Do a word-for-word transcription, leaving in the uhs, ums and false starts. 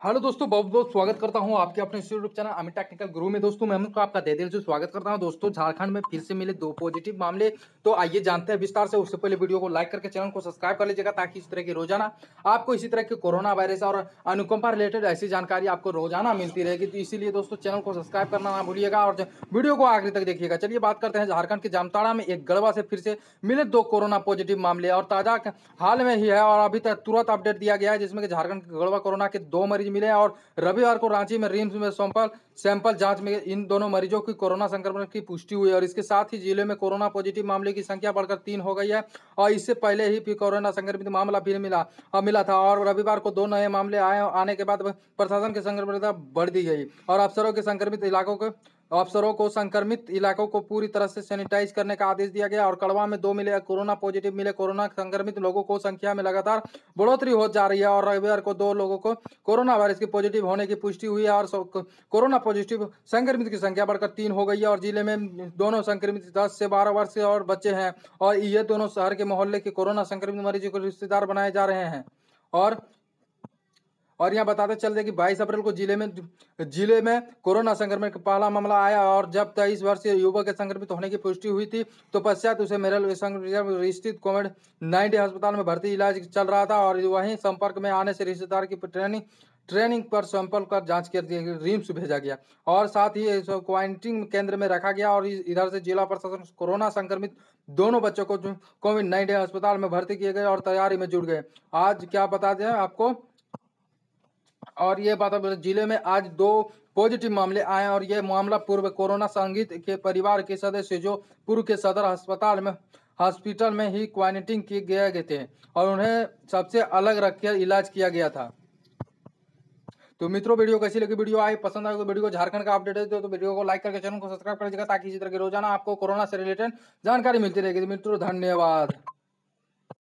Hello दोस्तों, बहुत बहुत स्वागत करता हूं आपके अपने यूट्यूब चैनल अमित टेक्निकल गुरु में। दोस्तों मैं को आपका दे दिल से स्वागत करता हूं। दोस्तों झारखंड में फिर से मिले दो पॉजिटिव मामले, तो आइए जानते हैं विस्तार से। उससे पहले वीडियो को लाइक करके चैनल को सब्सक्राइब कर लीजिएगा, ताकि इस तरह की रोजाना आपको इसी तरह के कोरोना वायरस और अनुकंपा रिलेटेड ऐसी जानकारी आपको रोजाना मिलती रहेगी। तो इसीलिए दोस्तों चैनल को सब्सक्राइब करना ना भूलिएगा और वीडियो को आखिर तक देखिएगा। चलिए बात करते हैं झारखंड के जामताड़ा में एक गढ़वा से फिर से मिले दो कोरोना पॉजिटिव मामले, और ताजा हाल में ही है और अभी तक तुरंत अपडेट दिया गया है, जिसमें कि झारखंड के गढ़वा कोरोना के दो मरीज मिले और रविवार को रांची में रिम्स में सैंपल सैंपल जांच में इन दोनों मरीजों की कोरोना संक्रमण की पुष्टि हुई। और इसके साथ ही जिले में कोरोना पॉजिटिव मामले की संख्या बढ़कर तीन हो गई है, और इससे पहले ही फिर कोरोना संक्रमित मामला फिर मिला मिला था। और रविवार को दो नए मामले आए आने के बाद प्रशासन की संक्रमणता बढ़ दी गई और अफसरों के संक्रमित इलाकों के अफसरों को संक्रमित इलाकों को पूरी तरह से सैनिटाइज करने का आदेश दिया गया। और कड़वा में दो मिले कोरोना पॉजिटिव मिले कोरोना संक्रमित लोगों को संख्या में लगातार बढ़ोतरी हो जा रही है, और रविवार को दो लोगों को कोरोना वायरस की पॉजिटिव होने की पुष्टि हुई है, और कोरोना पॉजिटिव संक्रमित की संख्या बढ़कर तीन हो गई है। और जिले में दोनों संक्रमित दस से बारह वर्ष के और बच्चे हैं, और ये दोनों शहर के मोहल्ले के कोरोना संक्रमित मरीजों को रिश्तेदार बनाए जा रहे हैं। और और यहाँ बताते चलते कि बाईस अप्रैल को जिले में जिले में कोरोना संक्रमण का पहला मामला आया, और जब तेईस वर्षीय युवक के संक्रमित होने की पुष्टि हुई थी, तो पश्चात उसे मेरठ स्थित कोविड नाइन्टीन अस्पताल में भर्ती इलाज चल रहा था, और वहीं संपर्क में आने से रिश्तेदार की ट्रेनिंग ट्रेनिंग पर सैंपल कर जांच कर रिम्स भेजा गया, और साथ ही क्वारंटीन केंद्र में रखा गया। और इधर से जिला प्रशासन कोरोना संक्रमित दोनों बच्चों को कोविड नाइन्टीन अस्पताल में भर्ती किए गए और तैयारी में जुट गए। आज क्या बता दें आपको, और ये बात जिले में आज दो पॉजिटिव मामले आए, और ये मामला पूर्व कोरोना संक्रमित के परिवार के सदस्य जो पूर्व के सदर अस्पताल में हॉस्पिटल में ही क्वारंटीन किए गए थे, और उन्हें सबसे अलग रखकर इलाज किया गया था। तो मित्रों, वीडियो कैसी लगी? वीडियो आए पसंद आए तो वीडियो को झारखंड का अपडेट है तो वीडियो को लाइक करके चैनल को सब्सक्राइब कर लीजिएगा, ताकि इसी तरह की रोजाना आपको कोरोना से रिलेटेड जानकारी मिलती रहेगी। तो मित्रों धन्यवाद।